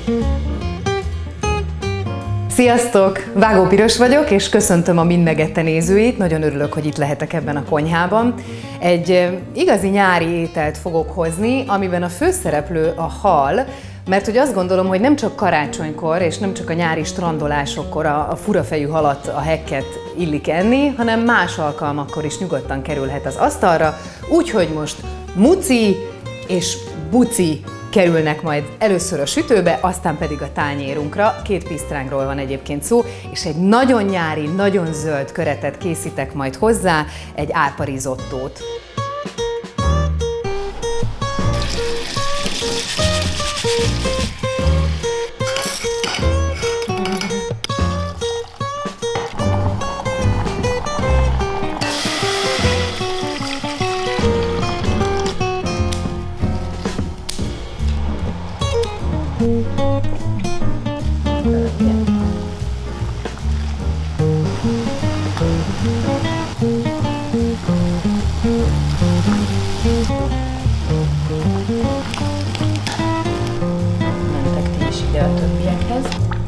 Sziasztok! Vágó Piros vagyok, és köszöntöm a Mind Megette nézőit. Nagyon örülök, hogy itt lehetek ebben a konyhában. Egy igazi nyári ételt fogok hozni, amiben a főszereplő a hal, mert hogy azt gondolom, hogy nem csak karácsonykor és nem csak a nyári strandolásokkor a furafejű halat, a hekket illik enni, hanem más alkalmakkor is nyugodtan kerülhet az asztalra, úgyhogy most muci és buci kerülnek majd először a sütőbe, aztán pedig a tányérunkra. 2 pisztrángról van egyébként szó, és egy nagyon nyári, nagyon zöld köretet készítek majd hozzá, egy árparizottót. Mentek ti is ide a többiekhez.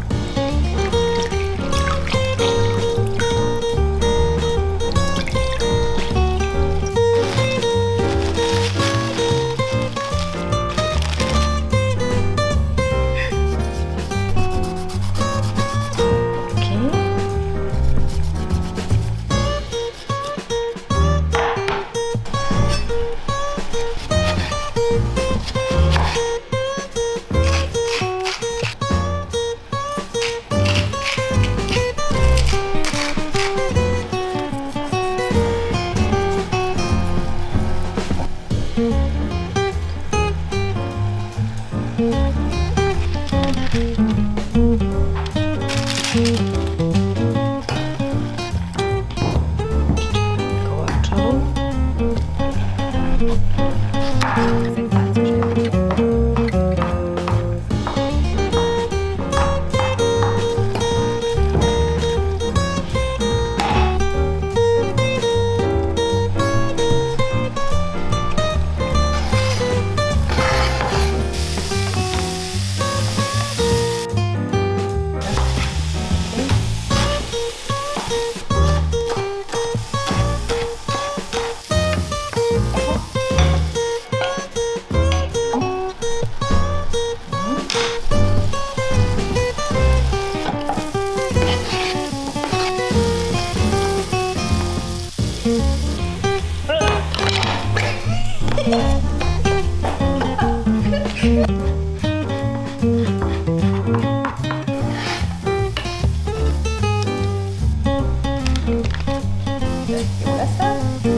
Jó lesz.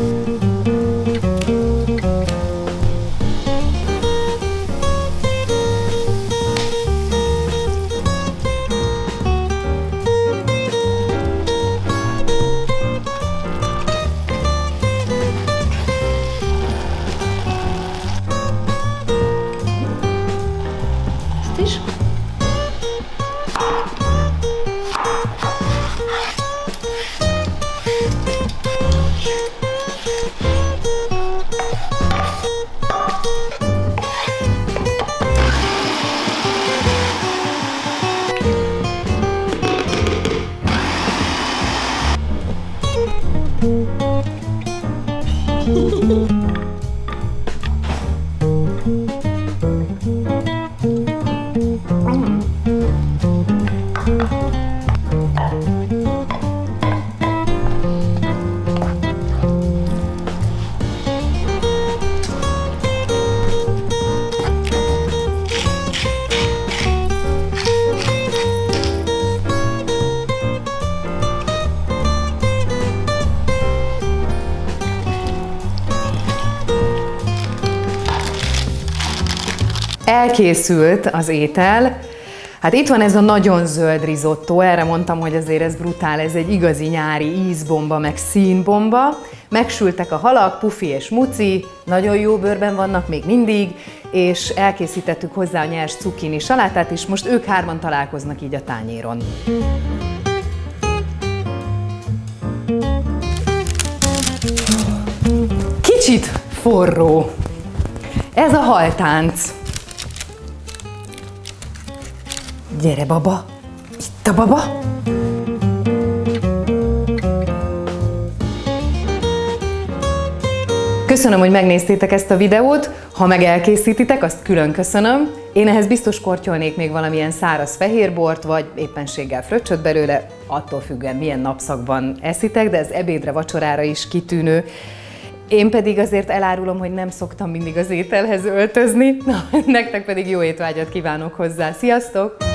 Ezt is. Elkészült az étel. Hát itt van ez a nagyon zöld risotto, erre mondtam, hogy azért ez brutál, ez egy igazi nyári ízbomba, meg színbomba. Megsültek a halak, pufi és muci, nagyon jó bőrben vannak még mindig, és elkészítettük hozzá a nyers cukkini salátát is, most ők hárman találkoznak így a tányéron. Kicsit forró. Ez a haltánc. Gyere, baba! Itt a baba! Köszönöm, hogy megnéztétek ezt a videót, ha meg elkészítitek, azt külön köszönöm. Én ehhez biztos kortyolnék még valamilyen száraz fehérbort, vagy éppenséggel fröccsöt belőle, attól függően milyen napszakban eszitek, de ez ebédre, vacsorára is kitűnő. Én pedig azért elárulom, hogy nem szoktam mindig az ételhez öltözni, nektek pedig jó étvágyat kívánok hozzá. Sziasztok!